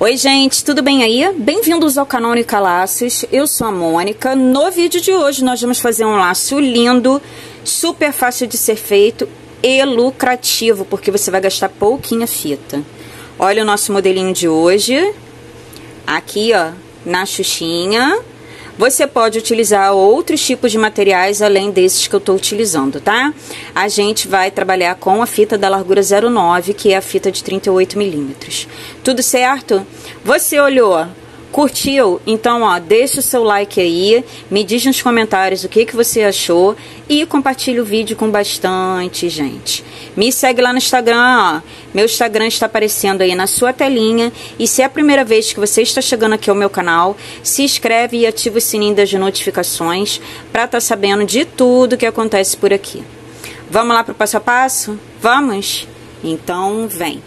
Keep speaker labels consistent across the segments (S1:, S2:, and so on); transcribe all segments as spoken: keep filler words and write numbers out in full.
S1: Oi gente, tudo bem aí? Bem-vindos ao canal Mônica Laços, eu sou a Mônica. No vídeo de hoje nós vamos fazer um laço lindo, super fácil de ser feito e lucrativo, porque você vai gastar pouquinha fita. Olha o nosso modelinho de hoje, aqui ó, na xuxinha. Você pode utilizar outros tipos de materiais além desses que eu tô utilizando, tá? A gente vai trabalhar com a fita da largura zero nove, que é a fita de trinta e oito milímetros. Tudo certo? Você olhou? Curtiu? Então, ó, deixa o seu like aí, me diz nos comentários o que, que você achou e compartilha o vídeo com bastante gente. Me segue lá no Instagram, ó. Meu Instagram está aparecendo aí na sua telinha. E se é a primeira vez que você está chegando aqui ao meu canal, se inscreve e ativa o sininho das notificações para estar sabendo de tudo que acontece por aqui. Vamos lá para o passo a passo? Vamos? Então, vem!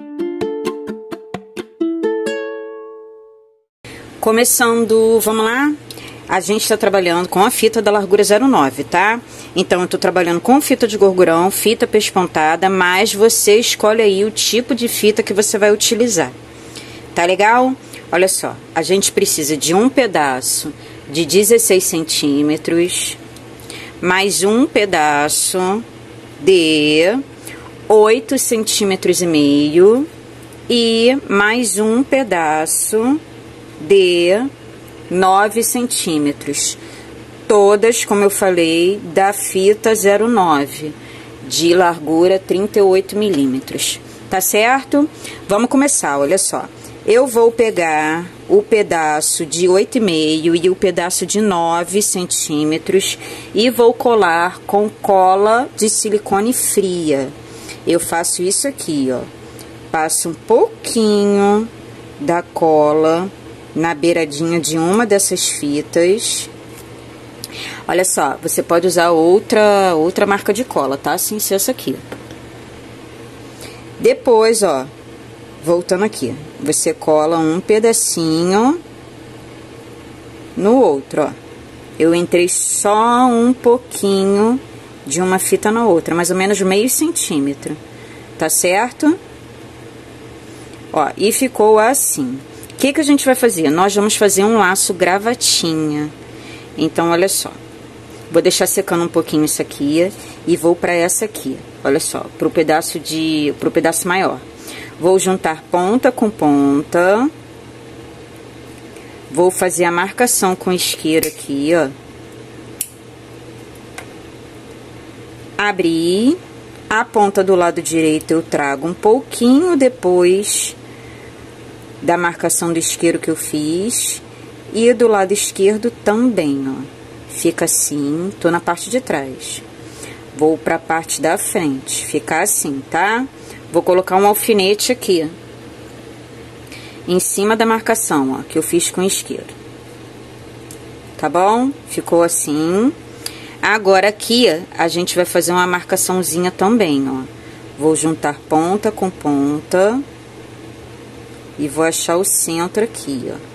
S1: Começando, vamos lá? A gente está trabalhando com a fita da largura zero nove, tá? Então, eu tô trabalhando com fita de gorgurão, fita pespontada, mas você escolhe aí o tipo de fita que você vai utilizar. Tá legal? Olha só, a gente precisa de um pedaço de dezesseis centímetros, mais um pedaço de oito centímetros e meio e mais um pedaço de nove centímetros, todas, como eu falei, da fita zero nove, de largura trinta e oito milímetros, tá certo? Vamos começar, olha só. Eu vou pegar o pedaço de oito e meio e o pedaço de nove centímetros e vou colar com cola de silicone fria. Eu faço isso aqui, ó. Passo um pouquinho da cola na beiradinha de uma dessas fitas. Olha só, você pode usar outra outra marca de cola, tá? Sem ser essa aqui. Depois, ó, voltando aqui, você cola um pedacinho no outro, ó. Eu entrei só um pouquinho de uma fita na outra, mais ou menos meio centímetro, tá certo? Ó, e ficou assim. O que que a gente vai fazer? Nós vamos fazer um laço gravatinha. Então, olha só. Vou deixar secando um pouquinho isso aqui e vou para essa aqui. Olha só, pro pedaço de, pro pedaço maior. Vou juntar ponta com ponta. Vou fazer a marcação com isqueiro aqui, ó. Abrir. A ponta do lado direito eu trago um pouquinho depois da marcação do isqueiro que eu fiz, e do lado esquerdo também, ó. Fica assim, tô na parte de trás. Vou pra parte da frente, fica assim, tá? Vou colocar um alfinete aqui, em cima da marcação, ó, que eu fiz com isqueiro. Tá bom? Ficou assim. Agora aqui, a gente vai fazer uma marcaçãozinha também, ó. Vou juntar ponta com ponta. E vou achar o centro aqui, ó.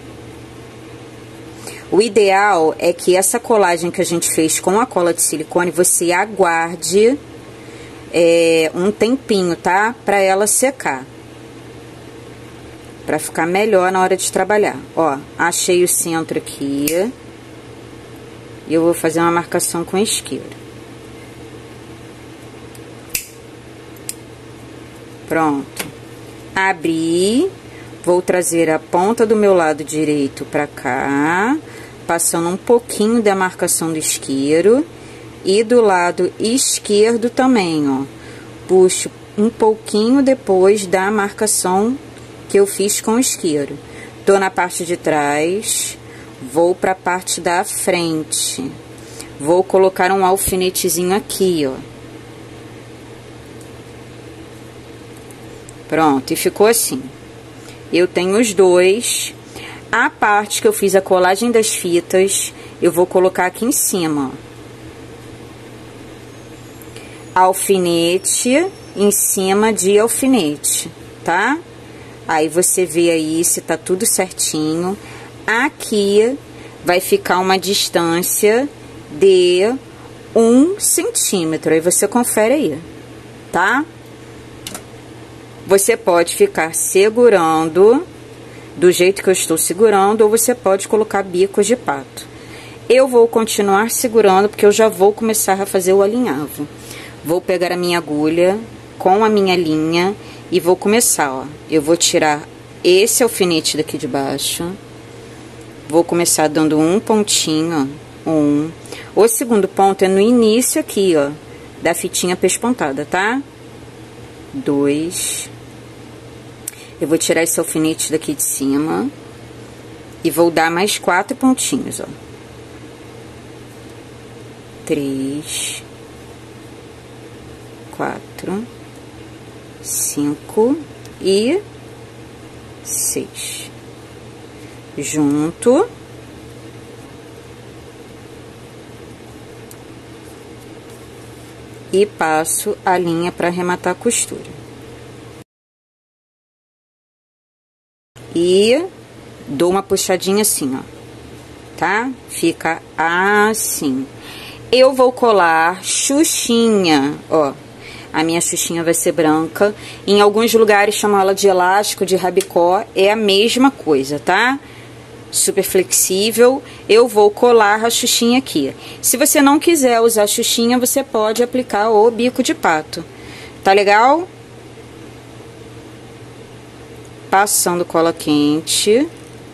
S1: O ideal é que essa colagem que a gente fez com a cola de silicone, você aguarde é, um tempinho, tá? Pra ela secar. Pra ficar melhor na hora de trabalhar. Ó, achei o centro aqui. E eu vou fazer uma marcação com isqueiro. Pronto. Abri. Vou trazer a ponta do meu lado direito pra cá, passando um pouquinho da marcação do isqueiro. E do lado esquerdo também, ó. Puxo um pouquinho depois da marcação que eu fiz com o isqueiro. Tô na parte de trás, vou pra parte da frente. Vou colocar um alfinetezinho aqui, ó. Pronto, e ficou assim. Eu tenho os dois. A parte que eu fiz a colagem das fitas, eu vou colocar aqui em cima, ó. Alfinete em cima de alfinete, tá? Aí você vê aí se tá tudo certinho. Aqui vai ficar uma distância de um centímetro. Aí você confere aí, tá? Você pode ficar segurando do jeito que eu estou segurando, ou você pode colocar bicos de pato. Eu vou continuar segurando, porque eu já vou começar a fazer o alinhavo. Vou pegar a minha agulha com a minha linha e vou começar, ó. Eu vou tirar esse alfinete daqui de baixo. Vou começar dando um pontinho, ó. Um. O segundo ponto é no início aqui, ó, da fitinha pespontada, tá? Dois. Eu vou tirar esse alfinete daqui de cima e vou dar mais quatro pontinhos, ó. Três, quatro, cinco e seis. Junto. E passo a linha para arrematar a costura. E dou uma puxadinha assim, ó, tá? Fica assim. Eu vou colar xuxinha, ó. A minha xuxinha vai ser branca. Em alguns lugares chamam ela de elástico, de rabicó. É a mesma coisa, tá? Super flexível. Eu vou colar a xuxinha aqui. Se você não quiser usar a xuxinha, você pode aplicar o bico de pato. Tá legal? Passando cola quente.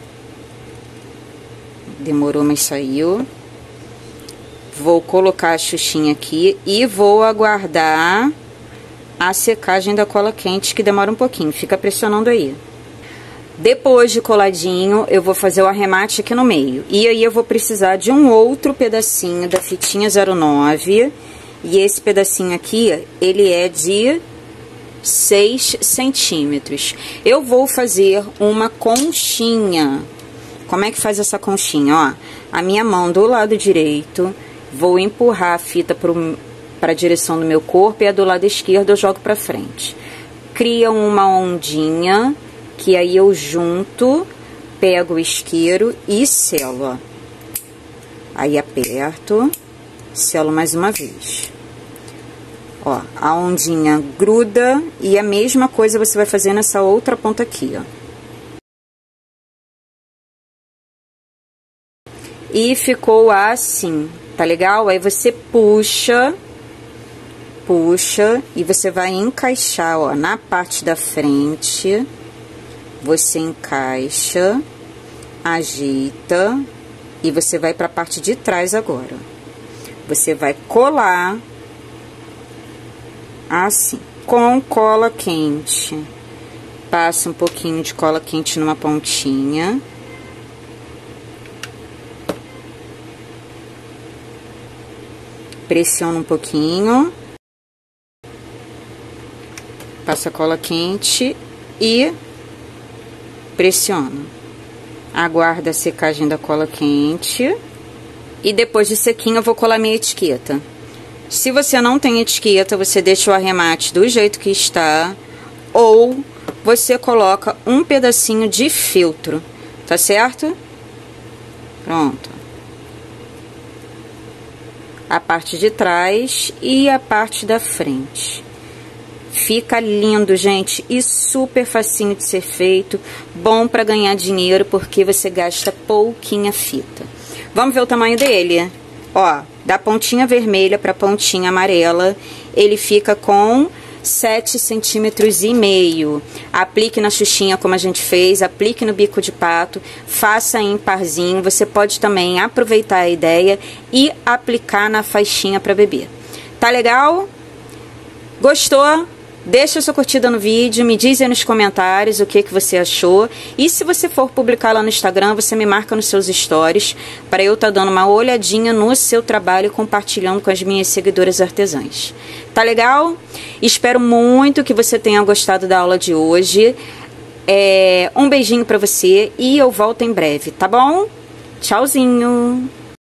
S1: Demorou, mas saiu. Vou colocar a xuxinha aqui e vou aguardar a secagem da cola quente, que demora um pouquinho. Fica pressionando aí. Depois de coladinho, eu vou fazer o arremate aqui no meio. E aí eu vou precisar de um outro pedacinho da fitinha zero nove. E esse pedacinho aqui, ele é de seis centímetros. Eu vou fazer uma conchinha. Como é que faz essa conchinha? Ó, a minha mão do lado direito, vou empurrar a fita para a direção do meu corpo, e a do lado esquerdo eu jogo para frente. Cria uma ondinha, que aí eu junto, pego o isqueiro e selo, ó. Aí aperto, selo mais uma vez. Ó, a ondinha gruda e a mesma coisa você vai fazer nessa outra ponta aqui, ó. E ficou assim, tá legal? Aí você puxa, puxa e você vai encaixar, ó, na parte da frente. Você encaixa, ajeita e você vai pra parte de trás agora. Você vai colar assim, com cola quente. Passa um pouquinho de cola quente numa pontinha. Pressiona um pouquinho. Passa cola quente e pressiona. Aguarda a secagem da cola quente. E depois de sequinho eu vou colar minha etiqueta. Se você não tem etiqueta, você deixa o arremate do jeito que está, ou você coloca um pedacinho de feltro, tá certo? Pronto. A parte de trás e a parte da frente. Fica lindo, gente, e super facinho de ser feito, bom para ganhar dinheiro porque você gasta pouquinha fita. Vamos ver o tamanho dele? Ó, da pontinha vermelha para pontinha amarela, ele fica com sete centímetros e meio. Aplique na xuxinha como a gente fez, aplique no bico de pato, faça em parzinho. Você pode também aproveitar a ideia e aplicar na faixinha para bebê. Tá legal? Gostou? Deixa sua curtida no vídeo, me diz aí nos comentários o que, que você achou. E se você for publicar lá no Instagram, você me marca nos seus stories, para eu estar dando uma olhadinha no seu trabalho e compartilhando com as minhas seguidoras artesãs. Tá legal? Espero muito que você tenha gostado da aula de hoje. É, um beijinho pra você e eu volto em breve, tá bom? Tchauzinho!